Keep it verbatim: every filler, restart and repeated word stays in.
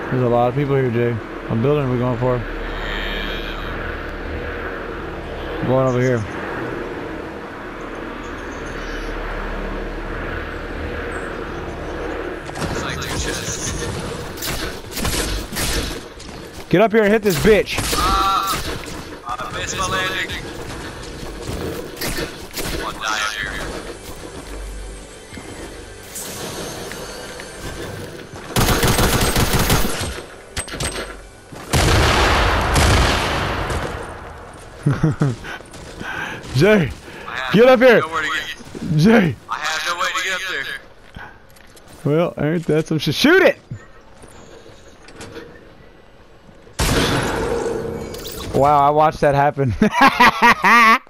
There's a lot of people here, Jay. What building are we going for? I'm going over here. Get up here and hit this bitch. Ah, uh, I missed my landing. I'll die up here. Jay, get up here. Get, Jay. I have no way to get up there. Well, ain't that some shit? Shoot it! Wow, I watched that happen.